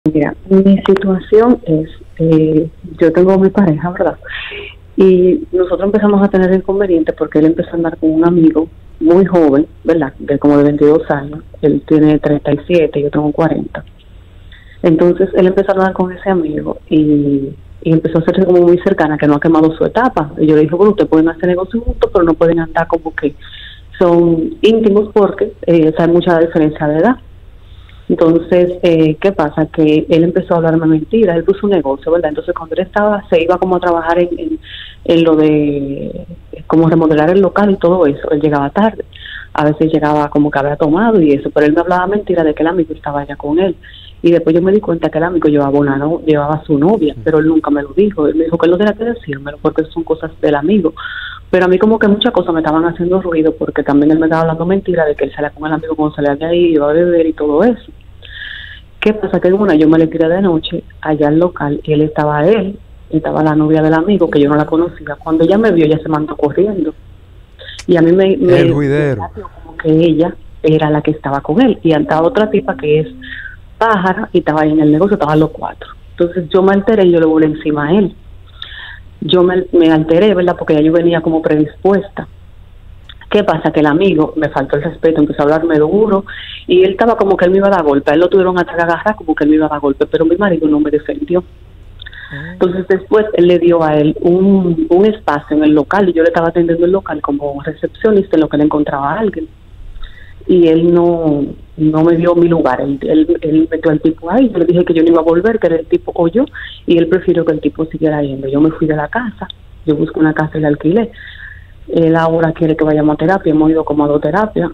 Mira, mi situación es, yo tengo mi pareja, ¿verdad? Y nosotros empezamos a tener inconvenientes porque él empezó a andar con un amigo muy joven, ¿verdad? De como de 22 años. Él tiene 37, yo tengo 40. Entonces él empezó a andar con ese amigo y empezó a hacerse como muy cercana, que no ha quemado su etapa. Y yo le dije, bueno, ustedes pueden hacer negocios juntos, pero no pueden andar como que son íntimos porque hay mucha diferencia de edad. Entonces, ¿qué pasa? Que él empezó a hablarme mentira, él puso un negocio, ¿verdad? Entonces, cuando él se iba como a trabajar en lo de como remodelar el local y todo eso, él llegaba tarde. A veces llegaba como que había tomado y eso, pero él me hablaba mentira de que el amigo estaba allá con él. Y después yo me di cuenta que el amigo llevaba a su novia, pero él nunca me lo dijo. Él me dijo que él no tenía que decírmelo porque son cosas del amigo. Pero a mí como que muchas cosas me estaban haciendo ruido porque también él me estaba hablando mentira de que él salía con el amigo cuando salía de ahí, iba a beber y todo eso. ¿Qué pasa? Que una yo me le tiré de noche allá al local y estaba la novia del amigo que yo no la conocía. Cuando ella me vio, ella se mandó corriendo. Y a mí me pareció como que ella era la que estaba con él. Y andaba otra tipa que es pájara y estaba ahí en el negocio, estaban los cuatro. Entonces yo me alteré y yo le volé encima a él. Yo me alteré, ¿verdad? Porque ya yo venía como predispuesta. ¿Qué pasa? Que el amigo me faltó el respeto, empezó a hablarme duro y él estaba como que él me iba a dar golpe. A él lo tuvieron a agarrar como que él me iba a dar golpe, pero mi marido no me defendió. Entonces después él le dio a él un espacio en el local y yo le estaba atendiendo el local como recepcionista en lo que él encontraba a alguien. Y él no me dio mi lugar. Él metió al tipo ahí. Yo le dije que yo no iba a volver, que era el tipo o yo, y él prefirió que el tipo siguiera yendo. Yo me fui de la casa, yo busqué una casa y la alquilé. Él ahora quiere que vayamos a terapia, hemos ido como a 2 terapias,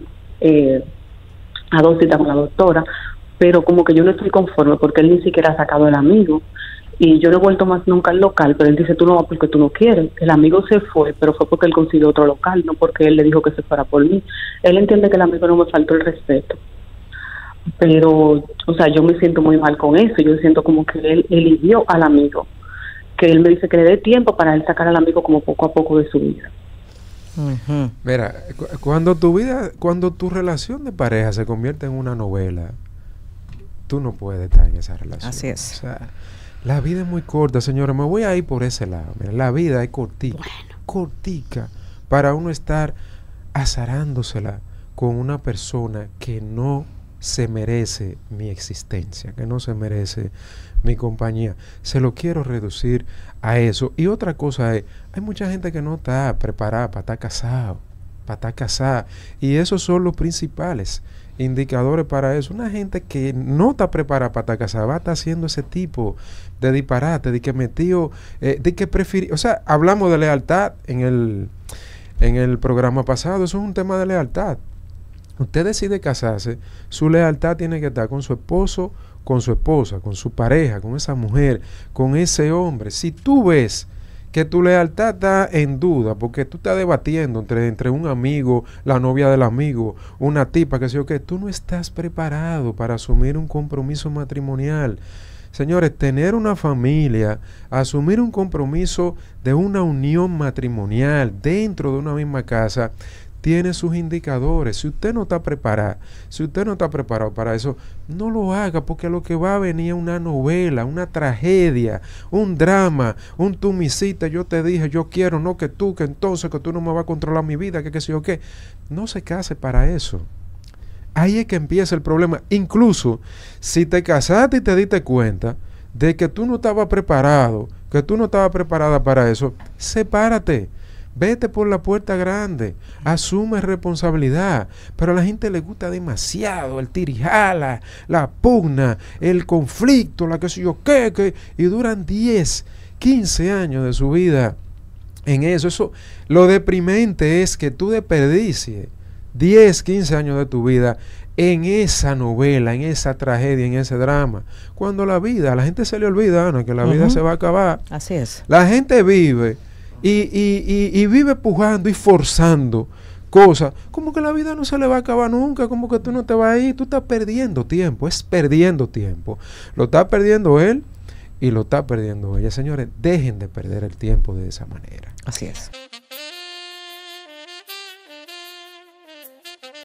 a 2 citas con la doctora, pero como que yo no estoy conforme porque él ni siquiera ha sacado el amigo y yo no he vuelto más nunca al local, pero él dice tú no vas porque tú no quieres. El amigo se fue, pero fue porque él consiguió otro local, no porque él le dijo que se fuera por mí. Él entiende que el amigo no me faltó el respeto, pero, o sea, yo me siento muy mal con eso. Yo siento como que él eligió al amigo, que él me dice que le dé tiempo para él sacar al amigo como poco a poco de su vida. Mira, cuando tu relación de pareja se convierte en una novela, tú no puedes estar en esa relación. Así es. O sea, la vida es muy corta, señores. Me voy a ir por ese lado. Mira, la vida es cortica, cortica, para uno estar azarándosela con una persona que no se merece mi existencia, que no se merece mi compañía. Se lo quiero reducir a eso. Y otra cosa es, hay mucha gente que no está preparada para estar casada, y esos son los principales indicadores para eso. Una gente que no está preparada para estar casada va a estar haciendo ese tipo de disparate, de que metió, de que prefiere, o sea, hablamos de lealtad en el programa pasado. Eso es un tema de lealtad. Usted decide casarse, su lealtad tiene que estar con su esposo, con su esposa, con su pareja, con esa mujer, con ese hombre. Si tú ves que tu lealtad está en duda, porque tú estás debatiendo entre un amigo, la novia del amigo, una tipa, que sé yo qué, tú no estás preparado para asumir un compromiso matrimonial. Señores, tener una familia, asumir un compromiso de una unión matrimonial dentro de una misma casa, tiene sus indicadores. Si usted no está preparado, para eso, no lo haga, porque lo que va a venir es una novela, una tragedia, un drama, un tú me hiciste, yo te dije, yo quiero, no que tú, que entonces, que tú no me vas a controlar mi vida, que qué sé yo qué. No se case para eso. Ahí es que empieza el problema. Incluso si te casaste y te diste cuenta de que tú no estabas preparado, que tú no estabas preparada para eso, sepárate. Vete por la puerta grande, asume responsabilidad. Pero a la gente le gusta demasiado el tirijala, la pugna, el conflicto, la que sé yo qué, y duran 10, 15 años de su vida en eso. Lo deprimente es que tú desperdicies 10, 15 años de tu vida en esa novela, en esa tragedia, en ese drama. Cuando la gente se le olvida, Ana, que la vida se va a acabar. Así es. La gente vive y vive pujando y forzando cosas, como que la vida no se le va a acabar nunca, como que tú no te vas a ir, tú estás perdiendo tiempo, es perdiendo tiempo. Lo está perdiendo él y lo está perdiendo ella. Señores, dejen de perder el tiempo de esa manera. Así es.